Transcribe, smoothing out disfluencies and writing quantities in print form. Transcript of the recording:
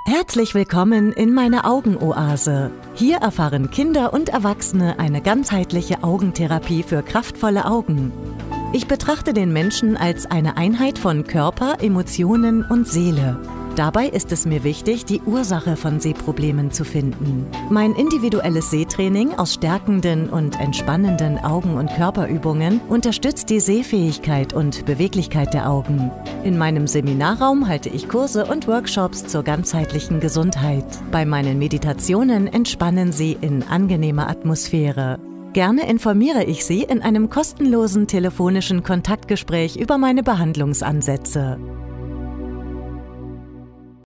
Herzlich willkommen in meiner Augenoase. Hier erfahren Kinder und Erwachsene eine ganzheitliche Augentherapie für kraftvolle Augen. Ich betrachte den Menschen als eine Einheit von Körper, Emotionen und Seele. Dabei ist es mir wichtig, die Ursache von Sehproblemen zu finden. Mein individuelles Sehtraining aus stärkenden und entspannenden Augen- und Körperübungen unterstützt die Sehfähigkeit und Beweglichkeit der Augen. In meinem Seminarraum halte ich Kurse und Workshops zur ganzheitlichen Gesundheit. Bei meinen Meditationen entspannen Sie in angenehmer Atmosphäre. Gerne informiere ich Sie in einem kostenlosen telefonischen Kontaktgespräch über meine Behandlungsansätze.